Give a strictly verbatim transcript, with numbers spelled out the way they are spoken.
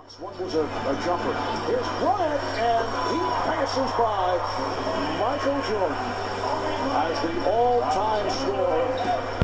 One was a, a jumper. Here's Bryant, and he passes by Michael Jordan as the all-time scorer